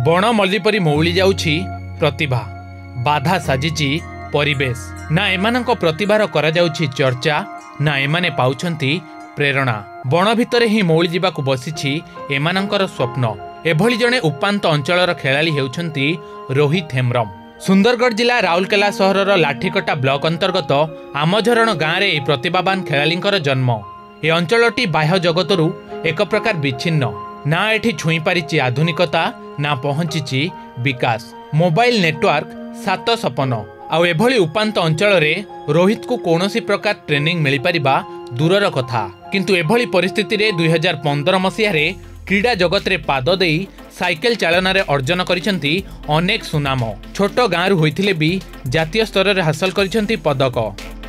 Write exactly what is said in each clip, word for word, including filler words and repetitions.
बण मल्ली परी मौली जाउछि प्रतिभा बाधा साजिछि परिवेश ना एमानंक प्रतिभार करा जाउछि चर्चा ना एमाने पाउछंती प्रेरणा बण भितरे ही मौली जिबाकु बसिछि एमानंकर स्वप्न। एभली जणे उपांत अंचलर खेलाड़ी हेउछंती रोहित हेम्ब्रम। सुंदरगढ़ जिला राउरकेला सहरर लाठीकटा ब्लॉक अंतर्गत आमझरण गाँव में प्रतिभावान खेलाड़ींकर जन्म। ए अंचलटी बाह्य जगतरू एक प्रकार विच्छिन्न ना एठी छुई पारिछि आधुनिकता ना पहुंची विकास मोबाइल नेटवर्क सात सपन आउ एभली उपांत अंचल रे रोहित को कौनसी प्रकार ट्रेनिंग मिल पारिबा दूरर कथा। किंतु एभली परिस्थिति रे दुई हजार पंद्रह मसीह रे क्रीड़ा जगत रे पाद देई साइकेल चालन रे अर्जन करिसेंती अनेक सुनाम। छोट गाँव होइथिले भी जातीय स्तर रे हासिल करिसेंती पदक।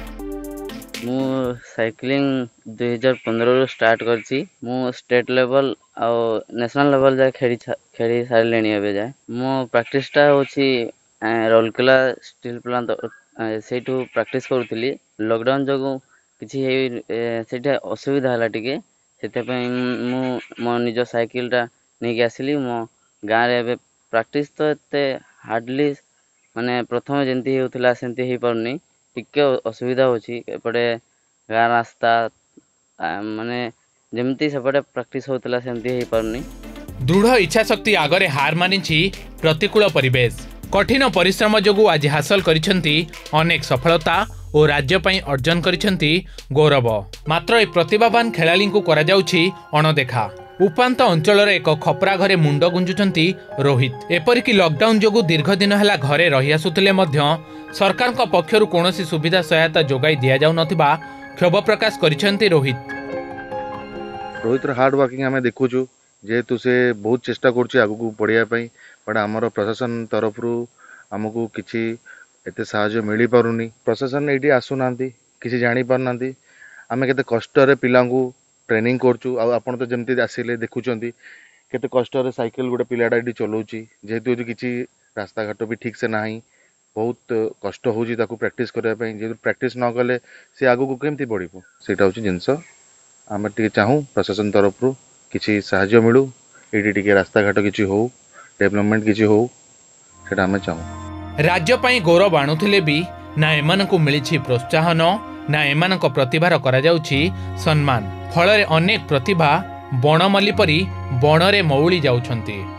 मु साइक्लिंग दुई हजार पंद्रह स्टार्ट करछि। मु स्टेट लेवल आ नेशनल लेवल जाए खेली खेली सारलेनी एबे जाए। मो प्रैक्टिसटा होछि राउरकेला स्टील प्लांट सेठू प्रैक्टिस करूथली। लॉकडाउन जगो किछि सेठा असुविधा हला टिके सेते पे मु मो निज साइकिलटा नै के आसिली। मो गाँ रे एबे प्रैक्टिस तो एते हार्डली माने प्रथम जेंती हेउथला सेंती हे परनी टिके असुविधा होछि। एपटे गाँ रास्ता माने जेमती सेपटे प्रैक्टिस होतला सेमती हे परनी। दृढ़ इच्छा शक्ति आगरे हार मानिछि प्रतिकूल परिवेश। कठिन परिश्रम जोगु आज हासिल करिसेंती अनेक सफलता और राज्य पई अर्जन करिसेंती गौरव। मात्र ए प्रतिभावान खेलाड़ी को करा जाउछि अणदेखा। उपांत अंचल एक खपरा घरे मुंड गुंजुचंती रोहित। एपरिक लॉकडाउन जोगु दीर्घ दिन हला घरे रही आसुथिले मध्य सरकार का पक्षरु कोनोसी सुविधा सहायता जोगाई दिया जाउ नथिबा क्षोभ प्रकाश करिसेंती रोहित। रोहित हार्ड वर्किंग आम देखुचु जेहेतु से बहुत चेष्टा करुच्चे आगू बढ़िया बट आमर प्रशासन तरफ आमको किसी एत साहाय्य मिल पारुनी। प्रशासन ये आसुना किसी जानी पारना आम के कष्ट पिला ट्रेनिंग करचु। आपन तो जमती आसिले देखुंत केते कष्ट साइकिल गोटे पिलाटा ये चलाऊँगी जेहेतु किसी रास्ता घाट भी ठीक से ना बहुत कष्ट होची ताकू प्रैक्टिस करने जेहेतु प्रैक्टिस न कले सी आगू केमती बढ़िबो सेटा होची जिनस। आम टे चाहूँ प्रशासन तरफ किसी साहाय्य मिलू ये टे रास्ता घाट किसी हो डेवलपमेंट किसी हो सेटा आम चाहूँ। राज्य पई गौरव आणुथिले भी ना एमानकु मिलिछि प्रोत्साहन ना एमानक प्रतिभार करा जाउछि सम्मान। फल अनेक प्रतिभा बणमल्ली परी बणरे मौली जाउछंती।